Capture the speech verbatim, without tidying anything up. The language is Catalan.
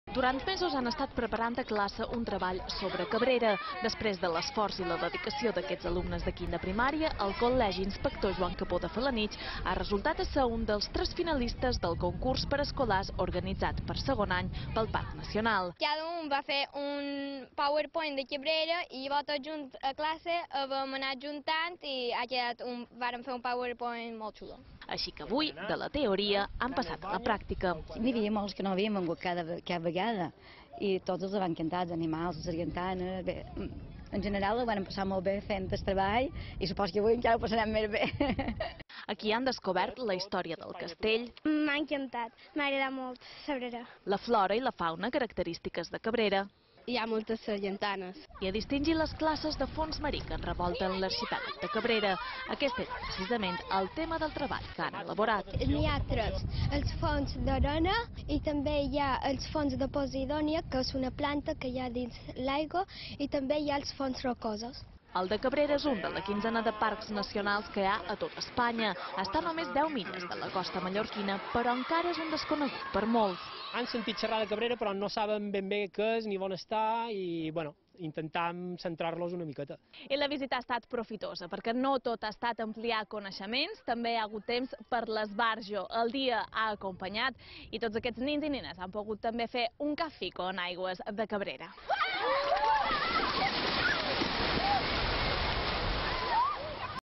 Durant mesos han estat preparant a classe un treball sobre Cabrera. Després de l'esforç i la dedicació d'aquests alumnes de quinta primària, el Col·legi Inspector Joan Capó de Felanitx ha resultat a ser un dels tres finalistes del concurs per escolars organitzat per segon any pel Parc Nacional. Cada un va fer un PowerPoint de Cabrera i llavors tots junts a classe vam anar juntant i ha quedat un, vàrem fer un PowerPoint molt xulo. Així que avui, de la teoria, han passat a la pràctica. N'hi havia molts que no havíem vengut cada, cada vegada i tots els van encantar, els animals, les sargantanes, bé, en general ho van passar molt bé fent el treball i suposo que avui encara ho passarem més bé. Aquí han descobert la història del castell. M'ha encantat, m'ha agradat molt saber-ho. La flora i la fauna característiques de Cabrera. Hi ha moltes sargantanes. I a distingir les classes de fons marí que enrevolten l'arxipèlag de Cabrera. Aquest és precisament el tema del treball que han elaborat. N'hi ha tres, els fons d'arena i també hi ha els fons de Posidònia, que és una planta que hi ha dins l'aigua, i també hi ha els fons rocosos. El de Cabrera és un de la quinzena de parcs nacionals que hi ha a tot Espanya. Està a només deu milles de la costa mallorquina, però encara és un desconegut per molts. Han sentit xerrar de Cabrera però no saben ben bé què és ni on està i, bueno, intentam centrar-los una miqueta. I la visita ha estat profitosa, perquè no tot ha estat ampliar coneixements, també hi ha hagut temps per l'esbarjo. El dia ha acompanyat i tots aquests nins i nenes han pogut també fer un cafè con aigües de Cabrera.